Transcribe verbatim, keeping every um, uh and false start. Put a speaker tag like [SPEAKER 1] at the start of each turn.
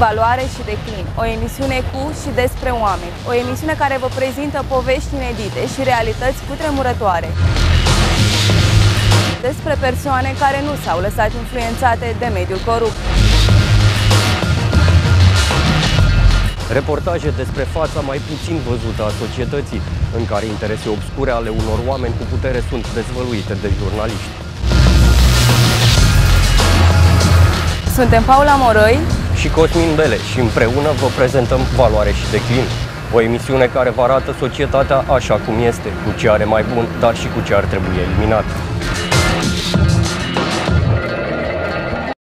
[SPEAKER 1] Valoare și declin, o emisiune cu și despre oameni, o emisiune care vă prezintă povești inedite și realități cutremurătoare. Despre persoane care nu s-au lăsat influențate de mediul corupt.
[SPEAKER 2] Reportaje despre fața mai puțin văzută a societății, în care interese obscure ale unor oameni cu putere sunt dezvăluite de jurnaliști.
[SPEAKER 1] Suntem Paula Moroi
[SPEAKER 2] și Cosmin Bele și împreună vă prezentăm Valoare și declin, o emisiune care vă arată societatea așa cum este, cu ce are mai bun, dar și cu ce ar trebui eliminat.